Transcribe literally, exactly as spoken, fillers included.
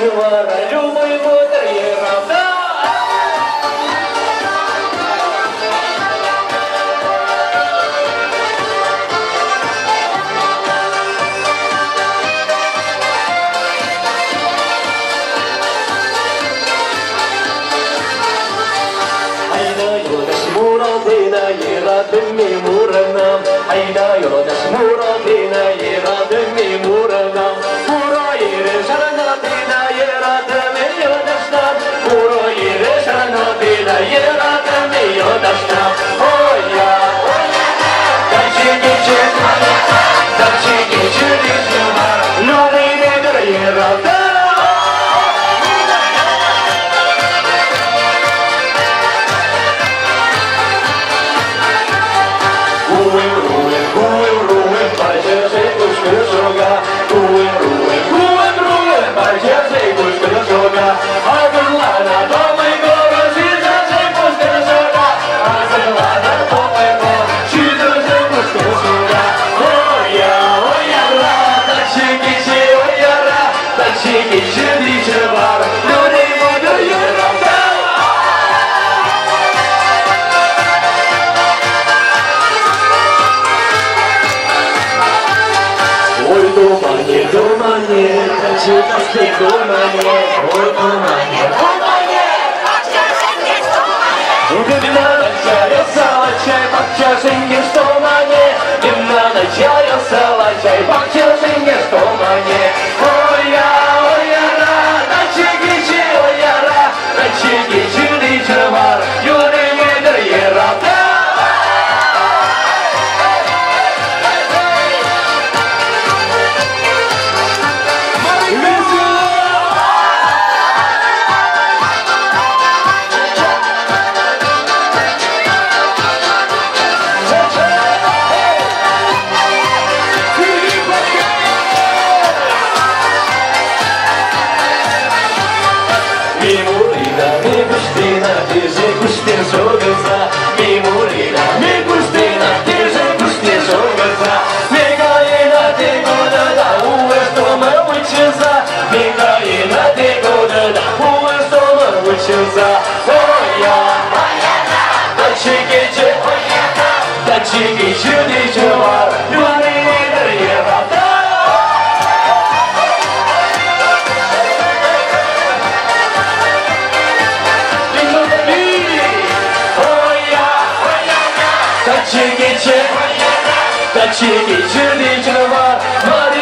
var, rumay motor yeramda. Demi muranam, ayna yodas muradina yera demi muranam, pura yere sarana dina yera demi yodasnam, pura yere sarana dina yera demi yodasnam. Oh ya, dachi gichi, dachi gichi dishma, lori nedra yera da. Dachi gichi, dachi gichi, dachi gichi,